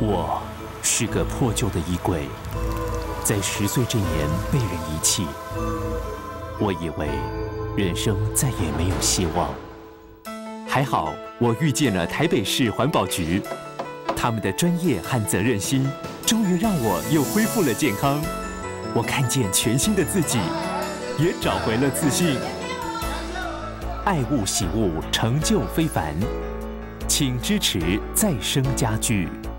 我是个破旧的衣柜，在10岁这年被人遗弃。我以为人生再也没有希望。还好，我遇见了台北市环保局，他们的专业和责任心，终于让我又恢复了健康。我看见全新的自己，也找回了自信。爱物喜物，成就非凡，请支持再生家具。